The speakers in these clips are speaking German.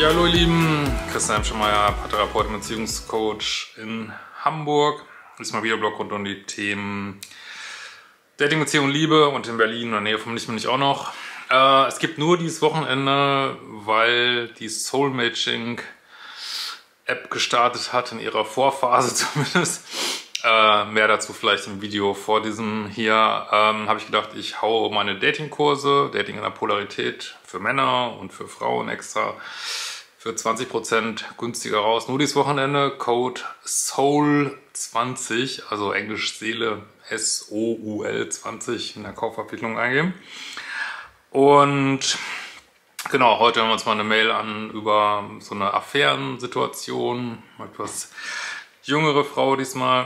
Ja, hallo ihr Lieben, Christian Schemeier, Paartherapeut und Beziehungscoach in Hamburg. Diesmal wieder Blog rund um die Themen Dating, Beziehung, Liebe und in Berlin in der Nähe von München bin ich auch noch. Es gibt nur dieses Wochenende, weil die Soul Matching App gestartet hat, in ihrer Vorphase zumindest. Mehr dazu vielleicht im Video vor diesem hier. Habe ich gedacht, ich hau meine Datingkurse, Dating in der Polarität für Männer und für Frauen extra für 20% günstiger raus. Nur dieses Wochenende, Code SOUL20, also Englisch Seele, SOUL 20 in der Kaufabwicklung eingeben. Und genau, heute hören wir uns mal eine Mail an über so eine Affärensituation, etwas jüngere Frau diesmal.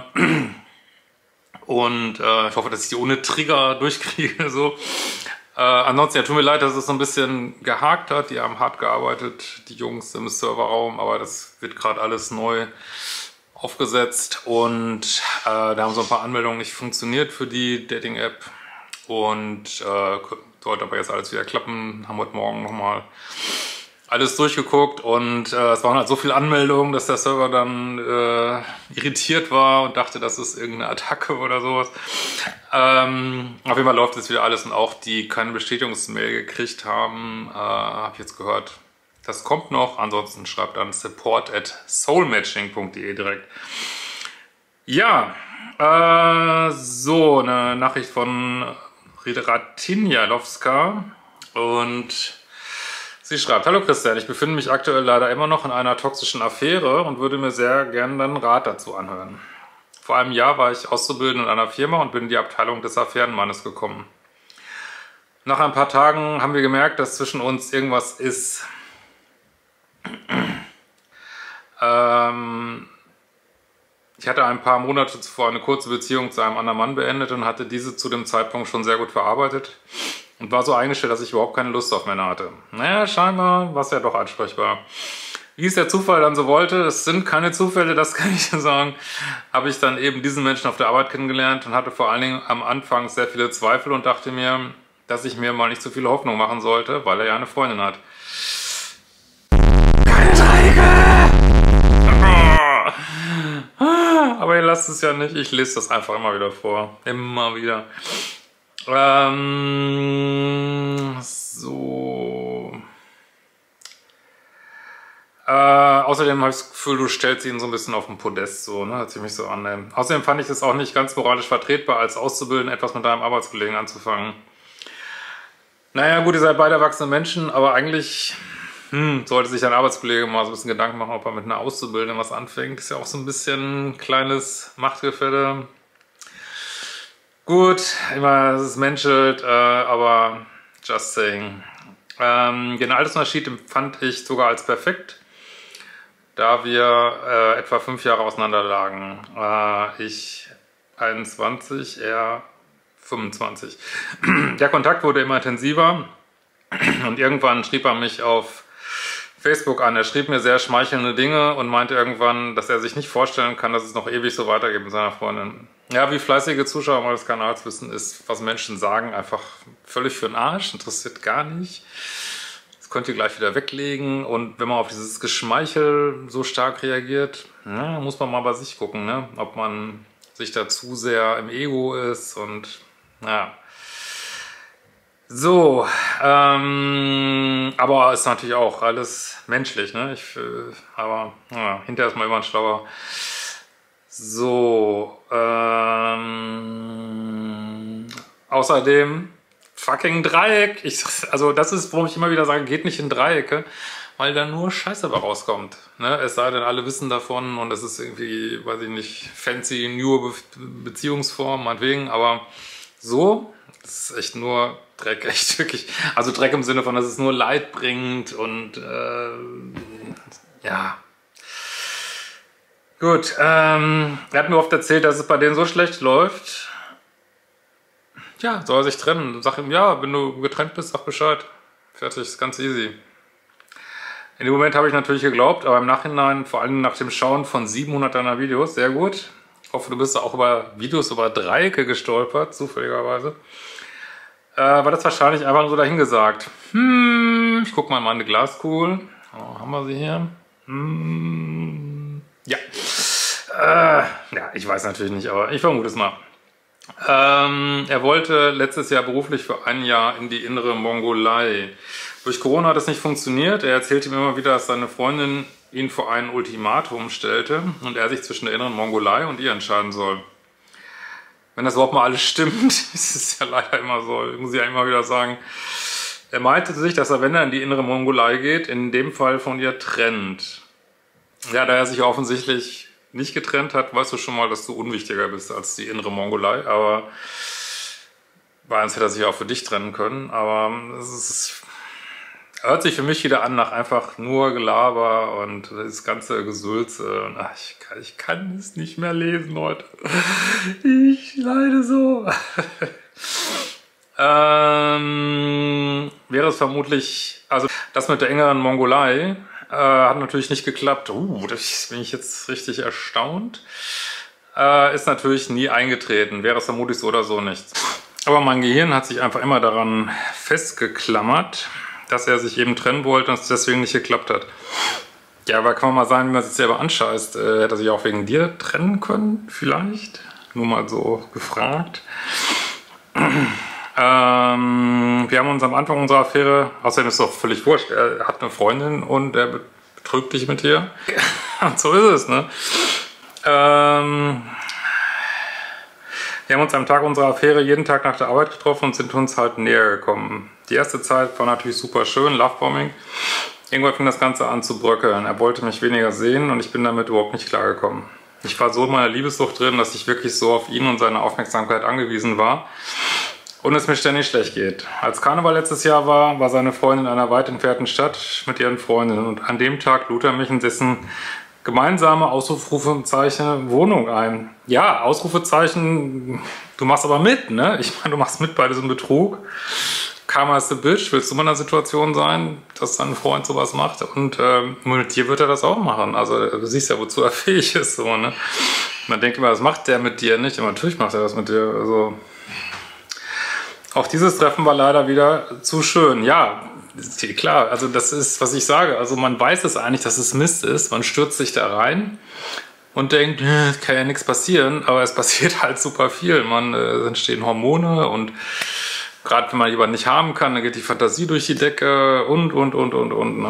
Und ich hoffe, dass ich die ohne Trigger durchkriege. So. Ansonsten, ja, tut mir leid, dass es so ein bisschen gehakt hat. Die haben hart gearbeitet, die Jungs im Serverraum, aber das wird gerade alles neu aufgesetzt. Und da haben so ein paar Anmeldungen nicht funktioniert für die Dating-App. Und sollte aber jetzt alles wieder klappen. Haben heute Morgen nochmal alles durchgeguckt und es waren halt so viele Anmeldungen, dass der Server dann irritiert war und dachte, das ist irgendeine Attacke oder sowas. Auf jeden Fall läuft jetzt wieder alles und auch die keine Bestätigungsmail gekriegt haben, habe ich jetzt gehört, das kommt noch. Ansonsten schreibt dann support@soulmatching.de direkt. Ja, so eine Nachricht von Ratinjalowska und sie schreibt: Hallo Christian, ich befinde mich aktuell leider immer noch in einer toxischen Affäre und würde mir sehr gerne deinen Rat dazu anhören. Vor einem Jahr war ich Auszubildender in einer Firma und bin in die Abteilung des Affärenmannes gekommen. Nach ein paar Tagen haben wir gemerkt, dass zwischen uns irgendwas ist. Ich hatte ein paar Monate zuvor eine kurze Beziehung zu einem anderen Mann beendet und hatte diese zu dem Zeitpunkt schon sehr gut verarbeitet. Und war so eingestellt, dass ich überhaupt keine Lust auf Männer hatte. Naja, scheinbar war es ja doch ansprechbar. Wie es der Zufall dann so wollte, es sind keine Zufälle, das kann ich dir sagen, habe ich dann eben diesen Menschen auf der Arbeit kennengelernt und hatte vor allen Dingen am Anfang sehr viele Zweifel und dachte mir, dass ich mir mal nicht zu viele Hoffnung machen sollte, weil er ja eine Freundin hat. Keine Dreiecke! Aber ihr lasst es ja nicht, ich lese das einfach immer wieder vor. Immer wieder. So. Außerdem habe ich das Gefühl, du stellst ihn so ein bisschen auf den Podest, so, ne? Hört sich mich so an. Außerdem fand ich es auch nicht ganz moralisch vertretbar, als Auszubildender etwas mit deinem Arbeitskollegen anzufangen. Naja, gut, ihr seid beide erwachsene Menschen, aber eigentlich sollte sich dein Arbeitskollege mal so ein bisschen Gedanken machen, ob er mit einer Auszubildenden was anfängt. Ist ja auch so ein bisschen ein kleines Machtgefälle. Gut, immer, es ist menschelt, aber just saying. Den Altersunterschied empfand ich sogar als perfekt, da wir etwa 5 Jahre auseinander lagen. Ich 21, er 25. Der Kontakt wurde immer intensiver und irgendwann schrieb er mich auf Facebook an. Er schrieb mir sehr schmeichelnde Dinge und meinte irgendwann, dass er sich nicht vorstellen kann, dass es noch ewig so weitergeht mit seiner Freundin. Ja, wie fleißige Zuschauer meines Kanals wissen, ist, was Menschen sagen, einfach völlig für den Arsch, interessiert gar nicht. Das könnt ihr gleich wieder weglegen. Und wenn man auf dieses Geschmeichel so stark reagiert, na, muss man mal bei sich gucken, ne? Ob man sich da zu sehr im Ego ist und ja. So, aber ist natürlich auch alles menschlich, ne? Aber ja, hinterher ist man immer ein Schlauer. So, außerdem fucking Dreieck. Also das ist, warum ich immer wieder sage, geht nicht in Dreiecke, weil da nur Scheiße dabei rauskommt. Ne? Es sei denn, alle wissen davon und es ist irgendwie, weiß ich nicht, fancy, neue Beziehungsform, meinetwegen, aber so, das ist echt nur Dreck, echt wirklich. Also Dreck im Sinne von, dass es nur Leid bringt und ja. Gut, er hat mir oft erzählt, dass es bei denen so schlecht läuft. Ja, soll er sich trennen. Sag ihm, ja, wenn du getrennt bist, sag Bescheid. Fertig, ist ganz easy. In dem Moment habe ich natürlich geglaubt, aber im Nachhinein, vor allem nach dem Schauen von 700 deiner Videos, sehr gut. Ich hoffe, du bist auch über Videos über Dreiecke gestolpert, zufälligerweise. War das wahrscheinlich einfach nur so dahingesagt. Ich guck mal in meine Glaskugel. Oh, haben wir sie hier? Ja. Ja, ich weiß natürlich nicht, aber ich vermute es mal. Er wollte letztes Jahr beruflich für ein Jahr in die innere Mongolei. Durch Corona hat es nicht funktioniert. Er erzählt ihm immer wieder, dass seine Freundin ihn vor ein Ultimatum stellte und er sich zwischen der inneren Mongolei und ihr entscheiden soll. Wenn das überhaupt mal alles stimmt, ist es ja leider immer so, muss ich ja immer wieder sagen. Er meinte sich, dass er, wenn er in die innere Mongolei geht, in dem Fall von ihr trennt. Ja, da er sich offensichtlich nicht getrennt hat, weißt du schon mal, dass du unwichtiger bist als die innere Mongolei. Aber bei uns hätte er sich auch für dich trennen können. Aber es hört sich für mich wieder an nach einfach nur Gelaber und das ganze Gesülze. Und ich kann es nicht mehr lesen, Leute. Ich leide so. Wäre es vermutlich, also das mit der engeren Mongolei hat natürlich nicht geklappt. Das bin ich jetzt richtig erstaunt. Ist natürlich nie eingetreten. Wäre es vermutlich so oder so nicht. Aber mein Gehirn hat sich einfach immer daran festgeklammert, dass er sich eben trennen wollte und es deswegen nicht geklappt hat. Ja, aber kann man mal sagen, wie man sich selber anscheißt. Hätte er sich auch wegen dir trennen können, vielleicht? Nur mal so gefragt. Wir haben uns am Anfang unserer Affäre, außerdem ist es doch völlig wurscht, er hat eine Freundin und er betrügt dich mit ihr. Und so ist es, ne? Wir haben uns am Tag unserer Affäre jeden Tag nach der Arbeit getroffen und sind uns halt näher gekommen. Die erste Zeit war natürlich super schön, Lovebombing. Irgendwann fing das Ganze an zu bröckeln. Er wollte mich weniger sehen und ich bin damit überhaupt nicht klargekommen. Ich war so in meiner Liebessucht drin, dass ich wirklich so auf ihn und seine Aufmerksamkeit angewiesen war. Und es mir ständig schlecht geht. Als Karneval letztes Jahr war seine Freundin in einer weit entfernten Stadt mit ihren Freundinnen. Und an dem Tag lud er mich in dessen gemeinsame Ausrufezeichen Wohnung ein. Ja, Ausrufezeichen, du machst aber mit, ne? Ich meine, du machst mit bei diesem Betrug. Karma is the bitch. Willst du mal in einer Situation sein, dass dein Freund sowas macht? Und mit dir wird er das auch machen. Also du siehst ja, wozu er fähig ist. So, ne? Man denkt immer, was macht der mit dir nicht? Aber natürlich macht er das mit dir. Also auch dieses Treffen war leider wieder zu schön. Ja, klar, also das ist, was ich sage. Also man weiß es eigentlich, dass es Mist ist. Man stürzt sich da rein und denkt, es kann ja nichts passieren. Aber es passiert halt super viel. Es entstehen Hormone und gerade wenn man jemanden nicht haben kann, dann geht die Fantasie durch die Decke und. Ne?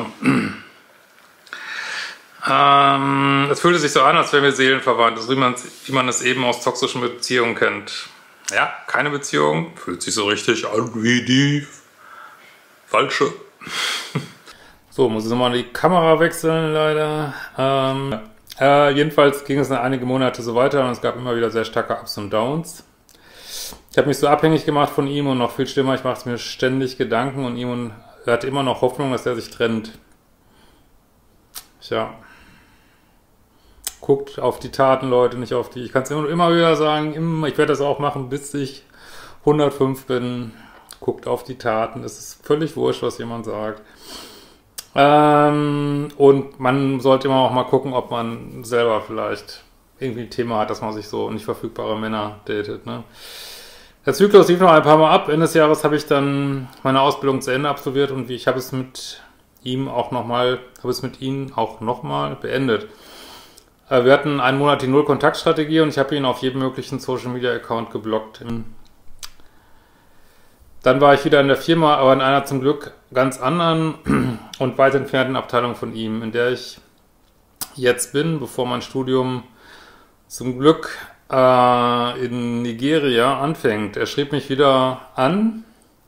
Es fühlte sich so an, als wären wir seelenverwandt. Also wie man es eben aus toxischen Beziehungen kennt. Ja, keine Beziehung. Fühlt sich so richtig an wie die falsche. So, muss ich nochmal die Kamera wechseln, leider. Jedenfalls ging es dann einige Monate so weiter und es gab immer wieder sehr starke Ups und Downs. Ich habe mich so abhängig gemacht von ihm und noch viel schlimmer, ich machte mir ständig Gedanken und er hatte immer noch Hoffnung, dass er sich trennt. Tja. Guckt auf die Taten, Leute, nicht auf die. Ich kann es immer wieder sagen, ich werde das auch machen, bis ich 105 bin. Guckt auf die Taten. Es ist völlig wurscht, was jemand sagt. Und man sollte immer auch mal gucken, ob man selber vielleicht irgendwie ein Thema hat, dass man sich so nicht verfügbare Männer datet. Ne? Der Zyklus lief noch ein paar Mal ab. Ende des Jahres habe ich dann meine Ausbildung zu Ende absolviert und ich habe es mit ihm auch nochmal beendet. Wir hatten einen Monat die Null-Kontakt-Strategie und ich habe ihn auf jedem möglichen Social-Media-Account geblockt. Dann war ich wieder in der Firma, aber in einer zum Glück ganz anderen und weit entfernten Abteilung von ihm, in der ich jetzt bin, bevor mein Studium zum Glück in Nigeria anfängt. Er schrieb mich wieder an,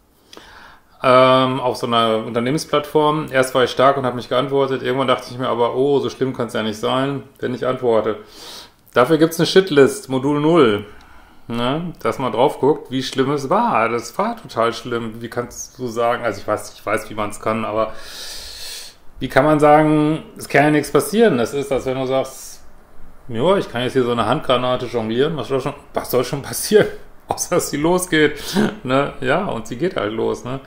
auf so einer Unternehmensplattform. Erst war ich stark und habe mich geantwortet. Irgendwann dachte ich mir aber, oh, so schlimm kann es ja nicht sein, wenn ich antworte. Dafür gibt es eine Shitlist, Modul 0. Ne? Dass man drauf guckt, wie schlimm es war. Das war total schlimm. Wie kannst du sagen, also ich weiß, wie man es kann, aber wie kann man sagen, es kann ja nichts passieren. Das ist, als wenn du sagst, ja, ich kann jetzt hier so eine Handgranate jonglieren. Was soll schon passieren? Außer, dass sie losgeht. Ne? Ja, und sie geht halt los. Ne?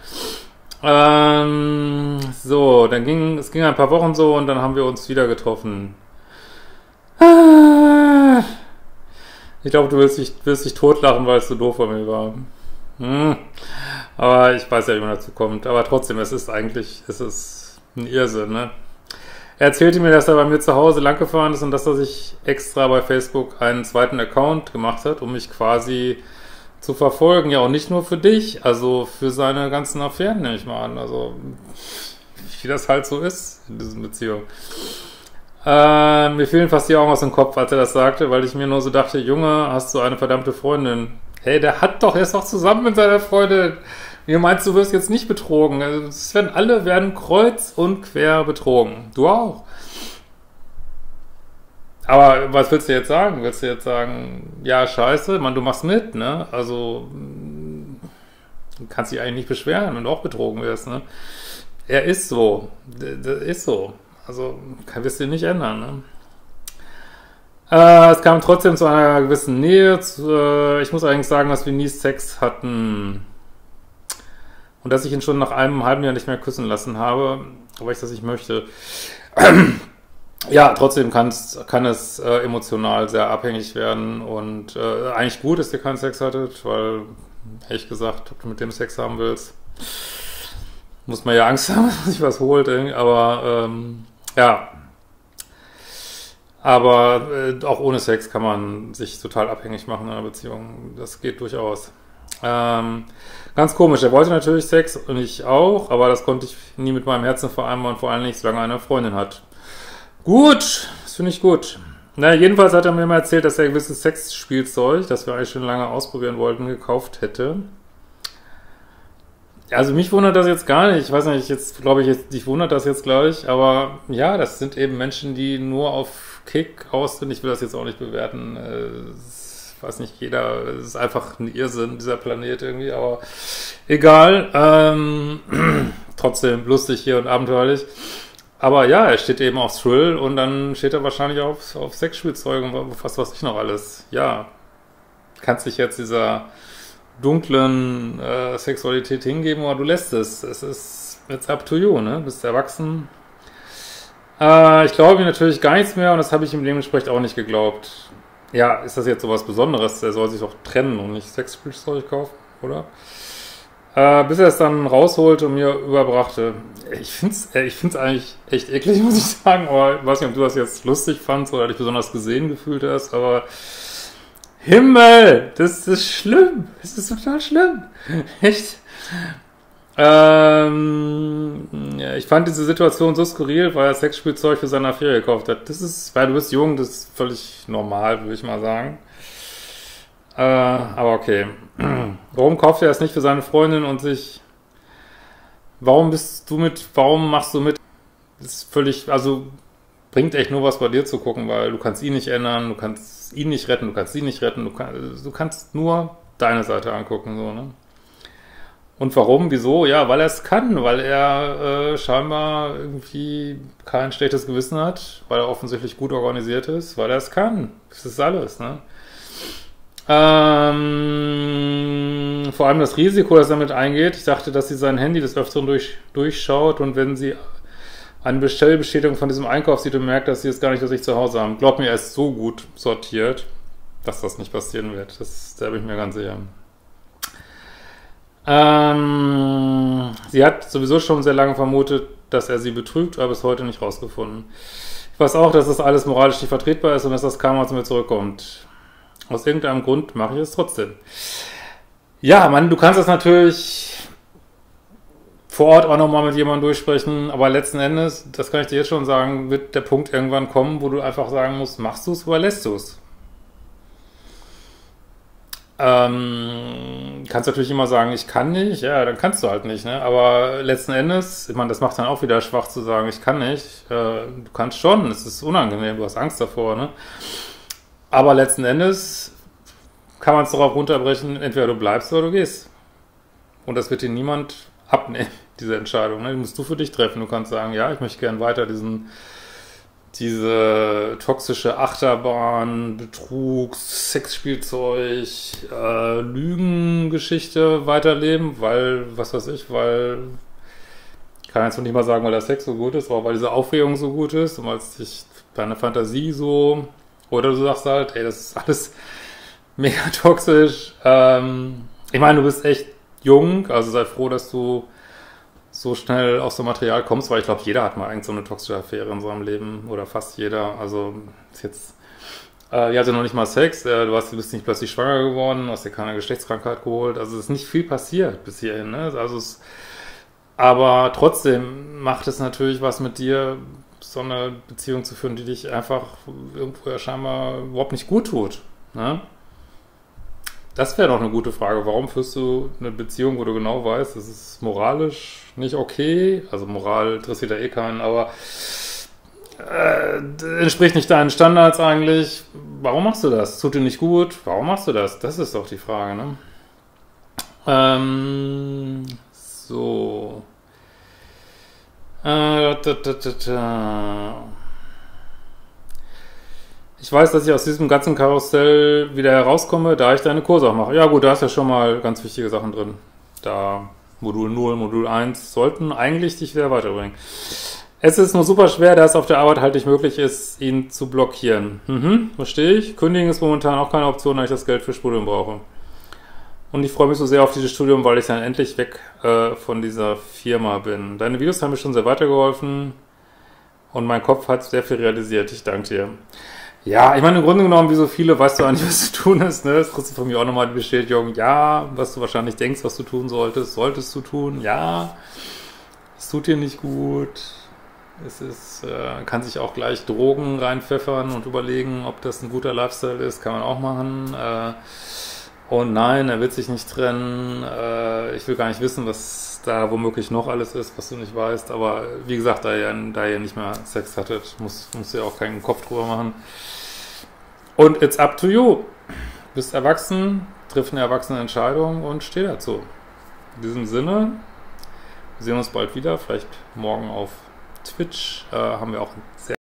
So, es ging ein paar Wochen so und dann haben wir uns wieder getroffen. Ich glaube, du wirst dich totlachen, weil es so doof von mir war. Aber ich weiß ja, wie man dazu kommt. Aber trotzdem, es ist ein Irrsinn. Ne? Er erzählte mir, dass er bei mir zu Hause langgefahren ist und dass er sich extra bei Facebook einen zweiten Account gemacht hat, um mich quasi zu verfolgen. Ja, und nicht nur für dich, also für seine ganzen Affären, nehme ich mal an. Also, wie das halt so ist in diesen Beziehungen. Mir fielen fast die Augen aus dem Kopf, als er das sagte, weil ich mir nur so dachte, Junge, hast du eine verdammte Freundin? Hey, der ist doch zusammen mit seiner Freundin. Wie meinst du, wirst jetzt nicht betrogen? Also, alle werden kreuz und quer betrogen. Du auch. Aber was willst du jetzt sagen? Willst du jetzt sagen, ja, scheiße, du machst mit, ne? Also, du kannst dich eigentlich nicht beschweren, wenn du auch betrogen wirst, ne? Er ist so. Das ist so. Also, wirst du nicht ändern, ne? Es kam trotzdem zu einer gewissen Nähe. Ich muss eigentlich sagen, dass wir nie Sex hatten. Und dass ich ihn schon nach einem halben Jahr nicht mehr küssen lassen habe, weil ich das nicht möchte. Ja, trotzdem kann es emotional sehr abhängig werden. Und eigentlich gut, dass ihr keinen Sex hattet, weil, ehrlich gesagt, ob du mit dem Sex haben willst, muss man ja Angst haben, dass sich was holt. Aber ja, aber auch ohne Sex kann man sich total abhängig machen in einer Beziehung. Das geht durchaus. Ganz komisch, er wollte natürlich Sex und ich auch, aber das konnte ich nie mit meinem Herzen vereinbaren, vor allem nicht, solange er eine Freundin hat. Gut, das finde ich gut. Na, jedenfalls hat er mir mal erzählt, dass er gewisses Sexspielzeug, das wir eigentlich schon lange ausprobieren wollten, gekauft hätte. Also mich wundert das jetzt gar nicht. Ich weiß nicht, dich wundert das jetzt gleich, aber ja, das sind eben Menschen, die nur auf Kick aus sind. Ich will das jetzt auch nicht bewerten. Weiß nicht, es ist einfach ein Irrsinn, dieser Planet irgendwie, aber egal. Trotzdem lustig hier und abenteuerlich. Aber ja, er steht eben auf Thrill und dann steht er wahrscheinlich auf Sexspielzeug und was weiß ich noch alles. Ja, kannst dich jetzt dieser dunklen Sexualität hingeben oder du lässt es. Es ist it's up to you, ne? Du bist erwachsen. Ich glaube ihm natürlich gar nichts mehr und das habe ich ihm dementsprechend auch nicht geglaubt. Ja, ist das jetzt so was Besonderes? Er soll sich doch trennen und nicht Sexspielzeug kaufen, oder? Bis er es dann rausholte und mir überbrachte. Ich find's eigentlich echt eklig, muss ich sagen, aber ich weiß nicht, ob du das jetzt lustig fandst oder dich besonders gesehen gefühlt hast, aber Himmel, das ist schlimm. Das ist total schlimm. Echt. Ja, ich fand diese Situation so skurril, weil er Sexspielzeug für seine Affäre gekauft hat. Das ist, weil du bist jung, das ist völlig normal, würde ich mal sagen. Aber okay. Warum kauft er es nicht für seine Freundin und sich... Warum machst du mit? Das ist völlig, also bringt echt nur was bei dir zu gucken, weil du kannst ihn nicht ändern, du kannst ihn nicht retten, du kannst sie nicht retten, du kannst nur deine Seite angucken, so, ne? Und warum, wieso? Ja, weil er es kann, weil er scheinbar irgendwie kein schlechtes Gewissen hat, weil er offensichtlich gut organisiert ist, weil er es kann. Das ist alles, ne? Vor allem das Risiko, das er damit eingeht. Ich dachte, dass sie sein Handy des Öfteren durchschaut und wenn sie eine Bestellbestätigung von diesem Einkauf sieht und merkt, dass sie es gar nicht bei sich zu Hause haben. Glaub mir, er ist so gut sortiert, dass das nicht passieren wird. Da bin ich mir ganz sicher. Sie hat sowieso schon sehr lange vermutet, dass er sie betrügt, aber bis heute nicht rausgefunden. Ich weiß auch, dass das alles moralisch nicht vertretbar ist und dass das Karma zu mir zurückkommt. Aus irgendeinem Grund mache ich es trotzdem. Ja, Mann, du kannst das natürlich vor Ort auch nochmal mit jemandem durchsprechen, aber letzten Endes, das kann ich dir jetzt schon sagen, wird der Punkt irgendwann kommen, wo du einfach sagen musst, machst du es oder lässt du es? Kannst natürlich immer sagen, ich kann nicht, ja, dann kannst du halt nicht, ne? Aber letzten Endes, ich meine, das macht dann auch wieder schwach zu sagen, ich kann nicht. Du kannst schon, es ist unangenehm, du hast Angst davor, ne? Aber letzten Endes kann man es darauf runterbrechen, entweder du bleibst oder du gehst. Und das wird dir niemand abnehmen, diese Entscheidung, ne? Die musst du für dich treffen. Du kannst sagen, ja, ich möchte gerne weiter diese toxische Achterbahn, Betrugs, Sexspielzeug, Lügengeschichte weiterleben, weil, was weiß ich, weil, ich kann jetzt noch nicht mal sagen, weil der Sex so gut ist, aber weil diese Aufregung so gut ist und weil es dich deine Fantasie so, oder du sagst halt, ey, das ist alles mega toxisch. Ich meine, du bist echt jung, also sei froh, dass du so schnell aus dem Material kommst, weil ich glaube, jeder hat mal irgend so eine toxische Affäre in seinem Leben oder fast jeder. Also ist jetzt, ihr hattet noch nicht mal Sex, du bist nicht plötzlich schwanger geworden, hast dir keine Geschlechtskrankheit geholt, also es ist nicht viel passiert bis hierhin, ne? Aber trotzdem macht es natürlich was mit dir, so eine Beziehung zu führen, die dich einfach irgendwo ja scheinbar überhaupt nicht gut tut, ne? Das wäre doch eine gute Frage. Warum führst du eine Beziehung, wo du genau weißt, es ist moralisch nicht okay? Also Moral interessiert ja eh keinen, aber entspricht nicht deinen Standards eigentlich. Warum machst du das? Tut dir nicht gut? Warum machst du das? Das ist doch die Frage, ne? So. Ich weiß, dass ich aus diesem ganzen Karussell wieder herauskomme, da ich deine Kurse auch mache. Ja gut, da ist ja schon mal ganz wichtige Sachen drin. Da Modul 0, Modul 1 sollten eigentlich dich wieder weiterbringen. Es ist nur super schwer, da es auf der Arbeit halt nicht möglich ist, ihn zu blockieren. Verstehe ich. Kündigen ist momentan auch keine Option, da ich das Geld für Studium brauche. Und ich freue mich so sehr auf dieses Studium, weil ich dann endlich weg von dieser Firma bin. Deine Videos haben mir schon sehr weitergeholfen und mein Kopf hat sehr viel realisiert. Ich danke dir. Ja, ich meine, im Grunde genommen, wie so viele, weißt du eigentlich, was zu tun ist, ne? Das kriegst du von mir auch nochmal die Bestätigung. Ja, was du wahrscheinlich denkst, was du tun solltest, solltest du tun. Ja, es tut dir nicht gut. Es ist, kann sich auch gleich Drogen reinpfeffern und überlegen, ob das ein guter Lifestyle ist. Kann man auch machen. Und nein, er wird sich nicht trennen. Ich will gar nicht wissen, was da womöglich noch alles ist, was du nicht weißt. Aber wie gesagt, da ihr nicht mehr Sex hattet, musst du ja auch keinen Kopf drüber machen. Und it's up to you. Bist erwachsen, triff eine erwachsene Entscheidung und steh dazu. In diesem Sinne, wir sehen uns bald wieder. Vielleicht morgen auf Twitch haben wir auch ein sehr